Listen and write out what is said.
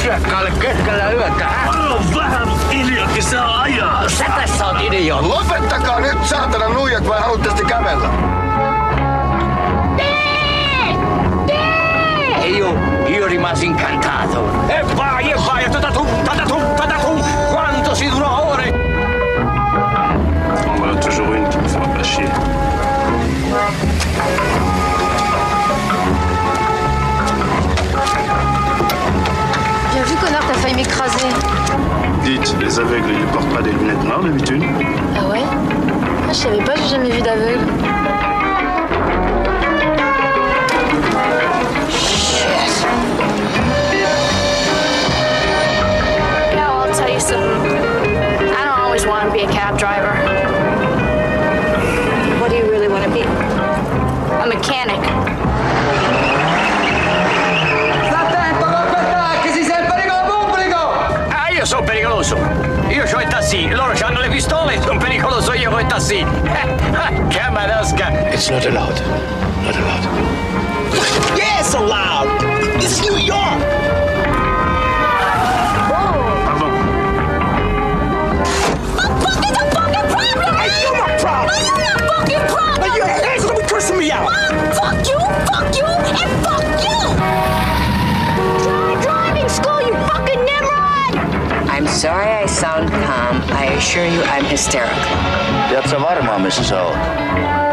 asiakkaalle keskellä yötä? Varo vähän hiljakin saa ajaa. Sä tässä on idiootti. Lopettakaa nyt, saatana nuijat, vai haluatte sitten kävellä? Io rimasi incantato. E vai, tatatum, quanto si durò ore. En voilà toujours une qui me fera pas chier. Bien vu, connard, t'as failli m'écraser. Dites, les aveugles, ils ne portent pas des lunettes noires d'habitude? Ah ouais? Ah, je savais pas, j'ai jamais vu d'aveugle. I don't always want to be a cab driver. What do you really want to be? A mechanic. Sta attento, che si sei pericolo pubblico! Ah, io sono pericoloso. Io c'ho il tassi, loro c'hanno le pistole, sono pericoloso io con il tassi. Camarasca. It's not allowed. Not allowed. Yes, allowed! It's New York! Me out. Fuck you, and fuck you! Driving school, you fucking nimrod! I'm sorry I sound calm. I assure you I'm hysterical. Tiedätkö varmaan, missä sä oot?